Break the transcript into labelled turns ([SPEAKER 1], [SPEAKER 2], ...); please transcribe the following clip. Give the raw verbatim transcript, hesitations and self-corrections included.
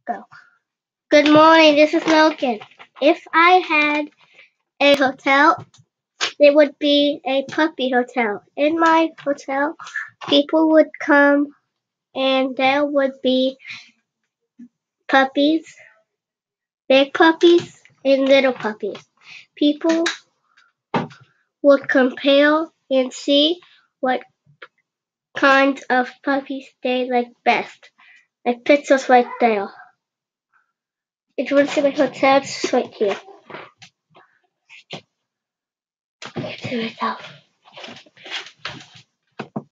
[SPEAKER 1] Go. Good morning, this is Logan. If I had a hotel, it would be a puppy hotel. In my hotel, people would come and there would be puppies, big puppies, and little puppies. People would compare and see what kinds of puppies they like best. Like pictures right there. If you want to see my hotel, it's right here. It's myself.